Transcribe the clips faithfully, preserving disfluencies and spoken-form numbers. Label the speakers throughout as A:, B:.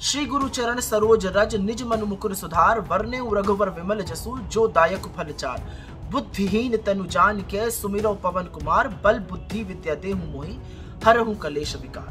A: श्री गुरु चरण सरोज रज निज मन मुकुर सुधार, वरने रघुवर विमल जसु जो दायक फल चार। बुद्धिहीन तनु जान के सुमिरो पवन कुमार, बल बुद्धि विद्या देहु मोहि हरहु कलेश विकार।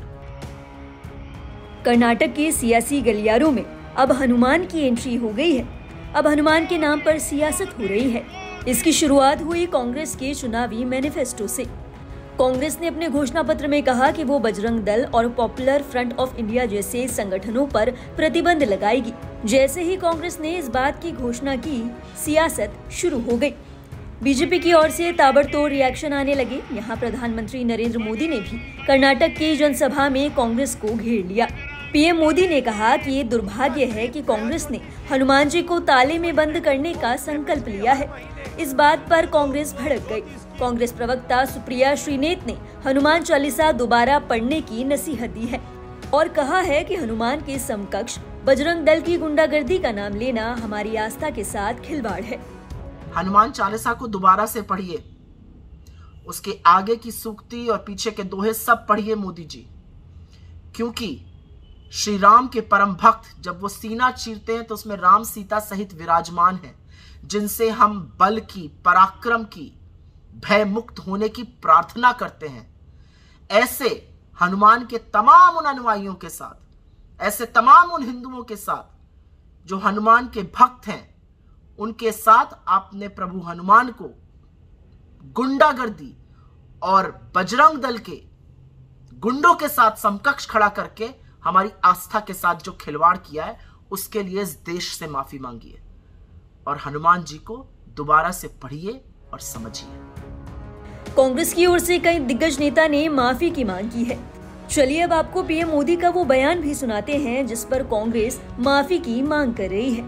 B: कर्नाटक के सियासी गलियारों में अब हनुमान की एंट्री हो गई है। अब हनुमान के नाम पर सियासत हो रही है। इसकी शुरुआत हुई कांग्रेस के चुनावी मैनिफेस्टो से। कांग्रेस ने अपने घोषणा पत्र में कहा कि वो बजरंग दल और पॉपुलर फ्रंट ऑफ इंडिया जैसे संगठनों पर प्रतिबंध लगाएगी। जैसे ही कांग्रेस ने इस बात की घोषणा की, सियासत शुरू हो गई। बीजेपी की ओर से ताबड़तोड़ रिएक्शन आने लगे। यहाँ प्रधानमंत्री नरेंद्र मोदी ने भी कर्नाटक की जनसभा में कांग्रेस को घेर लिया। पीएम मोदी ने कहा कि ये दुर्भाग्य है कि कांग्रेस ने हनुमान जी को ताले में बंद करने का संकल्प लिया है। इस बात पर कांग्रेस भड़क गई। कांग्रेस प्रवक्ता सुप्रिया श्रीनेत ने हनुमान चालीसा दोबारा पढ़ने की नसीहत दी है और कहा है कि हनुमान के समकक्ष बजरंग दल की गुंडागर्दी का नाम लेना हमारी आस्था के साथ खिलवाड़ है।
A: हनुमान चालीसा को दोबारा से पढ़िए, उसके आगे की सूक्ति और पीछे के दोहे सब पढ़िए मोदी जी, क्योंकि श्री राम के परम भक्त जब वो सीना चीरते हैं तो उसमें राम सीता सहित विराजमान हैं, जिनसे हम बल की, पराक्रम की, भय मुक्त होने की प्रार्थना करते हैं। ऐसे हनुमान के तमाम उन अनुयायियों के साथ, ऐसे तमाम उन हिंदुओं के साथ जो हनुमान के भक्त हैं, उनके साथ आपने प्रभु हनुमान को गुंडागर्दी और बजरंग दल के गुंडों के साथ समकक्ष खड़ा करके हमारी आस्था के साथ जो खिलवाड़ किया है, उसके लिए इस देश से माफी मांगिए और हनुमान जी को दोबारा से पढ़िए और समझिए।
B: कांग्रेस की ओर से कई दिग्गज नेता ने माफी की मांग की है। चलिए अब आपको पीएम मोदी का वो बयान भी सुनाते हैं जिस पर कांग्रेस माफी की मांग कर रही है।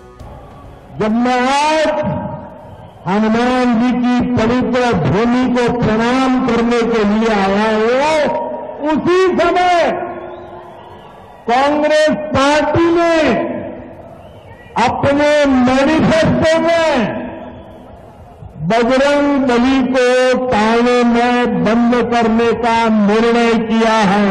C: जब मैं आज हनुमान जी की पवित्र भूमि को प्रणाम करने के लिए आया हूं, उसी समय कांग्रेस पार्टी ने अपने मैनिफेस्टो में बजरंग बली को ताले में बंद करने का निर्णय किया है।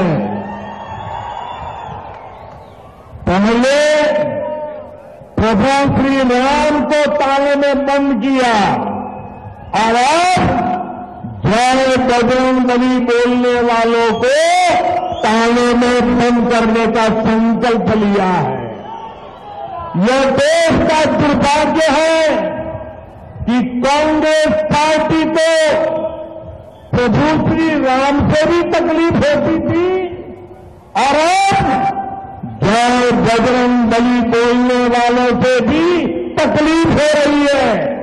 C: पहले प्रभु श्री राम को ताले में बंद किया और अब जय बजरंग बली बोलने वालों को ताले में बंद करने का संकल्प लिया है। यह देश का दुर्भाग्य है कि कांग्रेस पार्टी को प्रभु श्री राम से भी तकलीफ होती थी और अब जय बजरंग बली बोलने वालों से भी तकलीफ हो रही है।